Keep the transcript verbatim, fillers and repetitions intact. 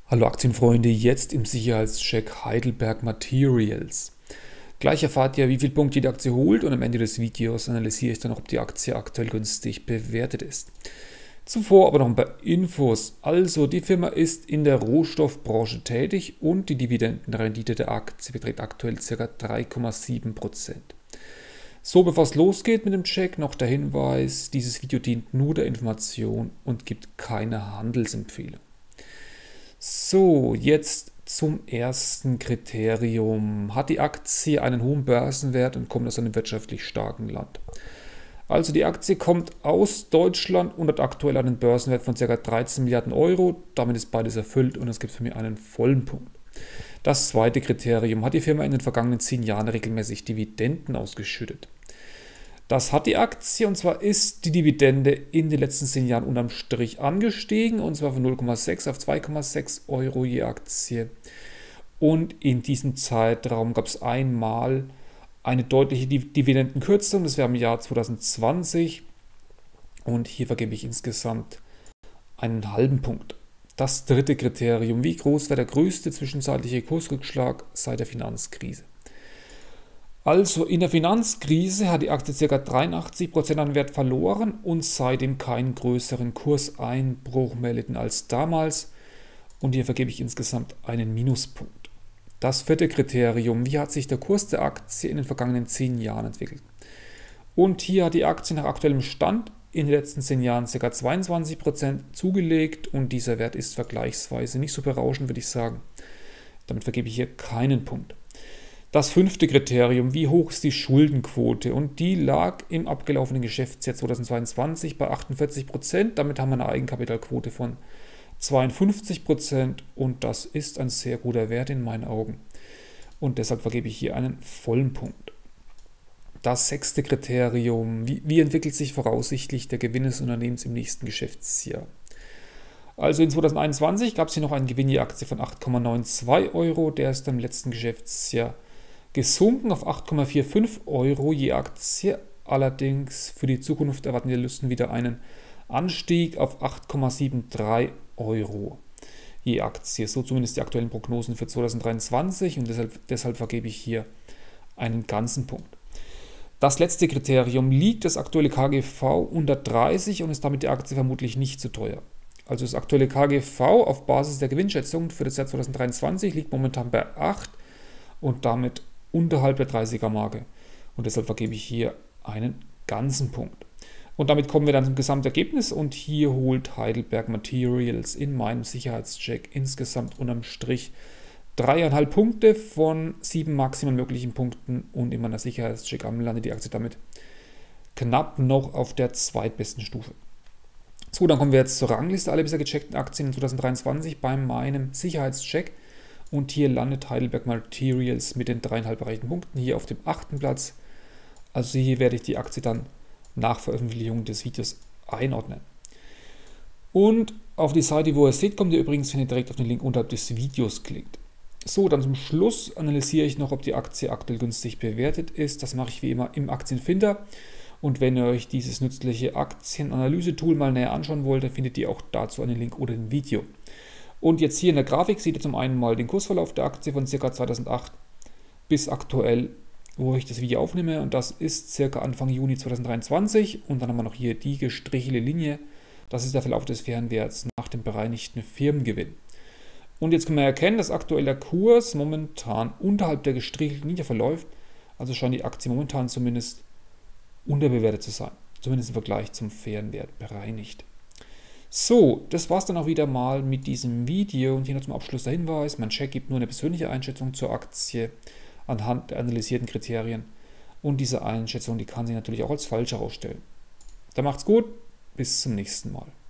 Hallo Aktienfreunde, jetzt im Sicherheitscheck Heidelberg Materials. Gleich erfahrt ihr, wie viel Punkte die Aktie holt, und am Ende des Videos analysiere ich dann noch, ob die Aktie aktuell günstig bewertet ist. Zuvor aber noch ein paar Infos. Also, die Firma ist in der Rohstoffbranche tätig und die Dividendenrendite der Aktie beträgt aktuell ca. drei Komma sieben Prozent. So, bevor es losgeht mit dem Check, noch der Hinweis: Dieses Video dient nur der Information und gibt keine Handelsempfehlung. So, jetzt zum ersten Kriterium. Hat die Aktie einen hohen Börsenwert und kommt aus einem wirtschaftlich starken Land? Also die Aktie kommt aus Deutschland und hat aktuell einen Börsenwert von ca. dreizehn Milliarden Euro. Damit ist beides erfüllt und es gibt für mich einen vollen Punkt. Das zweite Kriterium: Hat die Firma in den vergangenen zehn Jahren regelmäßig Dividenden ausgeschüttet? Das hat die Aktie, und zwar ist die Dividende in den letzten zehn Jahren unterm Strich angestiegen, und zwar von null Komma sechs auf zwei Komma sechs Euro je Aktie. Und in diesem Zeitraum gab es einmal eine deutliche Dividendenkürzung, das wäre im Jahr zweitausendzwanzig, und hier vergebe ich insgesamt einen halben Punkt. Das dritte Kriterium: Wie groß war der größte zwischenzeitliche Kursrückschlag seit der Finanzkrise? Also in der Finanzkrise hat die Aktie ca. dreiundachtzig Prozent an Wert verloren und seitdem keinen größeren Kurseinbruch mehr erlitten als damals. Und hier vergebe ich insgesamt einen Minuspunkt. Das vierte Kriterium: Wie hat sich der Kurs der Aktie in den vergangenen zehn Jahren entwickelt? Und hier hat die Aktie nach aktuellem Stand in den letzten zehn Jahren ca. zweiundzwanzig Prozent zugelegt, und dieser Wert ist vergleichsweise nicht so berauschend, würde ich sagen. Damit vergebe ich hier keinen Punkt. Das fünfte Kriterium: Wie hoch ist die Schuldenquote? Und die lag im abgelaufenen Geschäftsjahr zweitausendzweiundzwanzig bei achtundvierzig Prozent. Damit haben wir eine Eigenkapitalquote von zweiundfünfzig Prozent, und das ist ein sehr guter Wert in meinen Augen. Und deshalb vergebe ich hier einen vollen Punkt. Das sechste Kriterium: Wie, wie entwickelt sich voraussichtlich der Gewinn des Unternehmens im nächsten Geschäftsjahr? Also in zweitausendeinundzwanzig gab es hier noch einen Gewinn je Aktie von acht Komma zweiundneunzig Euro. Der ist im letzten Geschäftsjahr gesunken auf acht Komma fünfundvierzig Euro je Aktie. Allerdings für die Zukunft erwarten die Analysten wieder einen Anstieg auf acht Komma dreiundsiebzig Euro je Aktie. So zumindest die aktuellen Prognosen für zweitausenddreiundzwanzig, und deshalb, deshalb vergebe ich hier einen ganzen Punkt. Das letzte Kriterium: Liegt das aktuelle K G V unter dreißig und ist damit die Aktie vermutlich nicht zu teuer? Also das aktuelle K G V auf Basis der Gewinnschätzung für das Jahr zweitausenddreiundzwanzig liegt momentan bei acht und damit unterhalb der dreißiger Marke. Und deshalb vergebe ich hier einen ganzen Punkt. Und damit kommen wir dann zum Gesamtergebnis, und hier holt Heidelberg Materials in meinem Sicherheitscheck insgesamt unterm Strich dreieinhalb Punkte von sieben maximal möglichen Punkten, und in meiner Sicherheitscheck landet die Aktie damit knapp noch auf der zweitbesten Stufe. So, dann kommen wir jetzt zur Rangliste aller bisher gecheckten Aktien in zweitausenddreiundzwanzig bei meinem Sicherheitscheck. Und hier landet Heidelberg Materials mit den dreieinhalb erreichten Punkten hier auf dem achten Platz. Also hier werde ich die Aktie dann nach Veröffentlichung des Videos einordnen. Und auf die Seite, wo ihr es seht, kommt ihr übrigens, wenn ihr direkt auf den Link unterhalb des Videos klickt. So, dann zum Schluss analysiere ich noch, ob die Aktie aktuell günstig bewertet ist. Das mache ich wie immer im Aktienfinder. Und wenn ihr euch dieses nützliche Aktienanalyse-Tool mal näher anschauen wollt, dann findet ihr auch dazu einen Link oder ein Video. Und jetzt hier in der Grafik seht ihr zum einen mal den Kursverlauf der Aktie von ca. zweitausendacht bis aktuell, wo ich das Video aufnehme, und das ist ca. Anfang Juni zweitausenddreiundzwanzig. Und dann haben wir noch hier die gestrichelte Linie. Das ist der Verlauf des Fernwerts nach dem bereinigten Firmengewinn. Und jetzt können wir erkennen, dass aktuell der Kurs momentan unterhalb der gestrichelten Linie verläuft. Also scheint die Aktie momentan zumindest unterbewertet zu sein. Zumindest im Vergleich zum Fernwert bereinigt. So, das war es dann auch wieder mal mit diesem Video, und hier noch zum Abschluss der Hinweis: Mein Check gibt nur eine persönliche Einschätzung zur Aktie anhand der analysierten Kriterien, und diese Einschätzung, die kann sich natürlich auch als falsch herausstellen. Dann macht's gut, bis zum nächsten Mal.